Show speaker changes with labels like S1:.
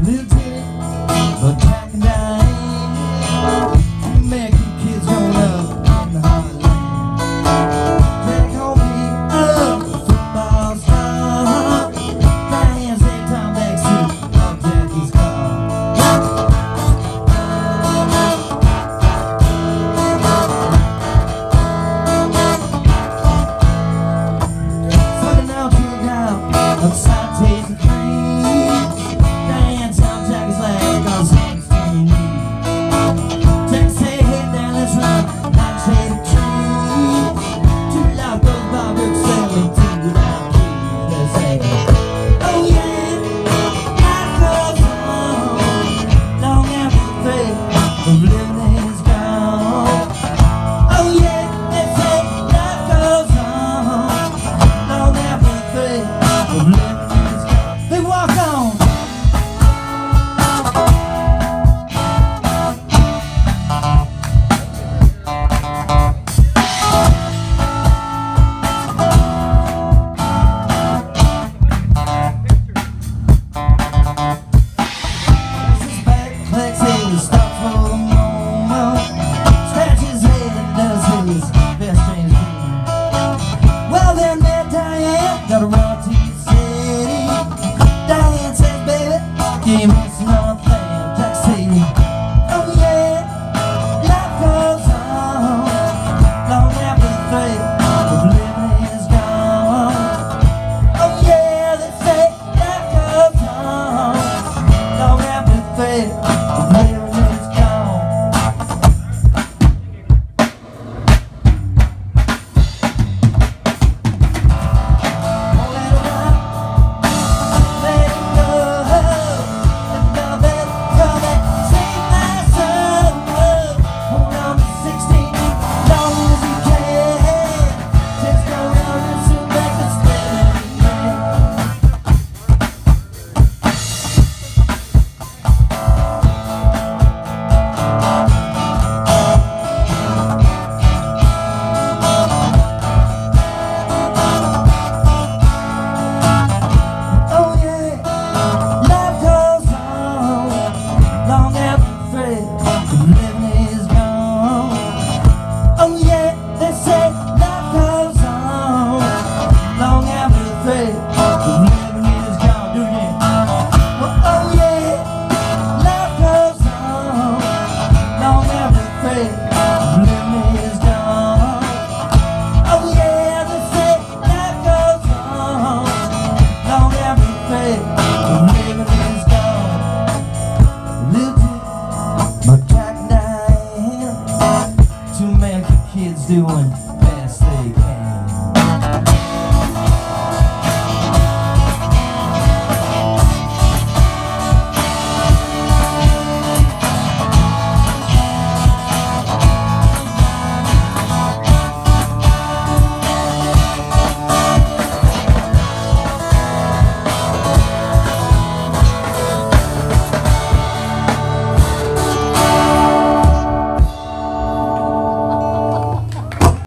S1: Little Teddy, but back in Diane, American kids growing up in the heartland. Jack called me a football star. Diane said Tom backseat of Jackie's car. Sunday now till down upside taste the train. Diane Tom Jack is like all 16. Jack say hey down let's run. Like say the train. Two loud those Bob Brooks sailing two without keys. Let's say oh yeah, life goes on long after the fate of living is gone. Oh yeah, let's say life goes on long after the fate of living is gone. They walk on. Got a run to the city. Diane says, baby, give me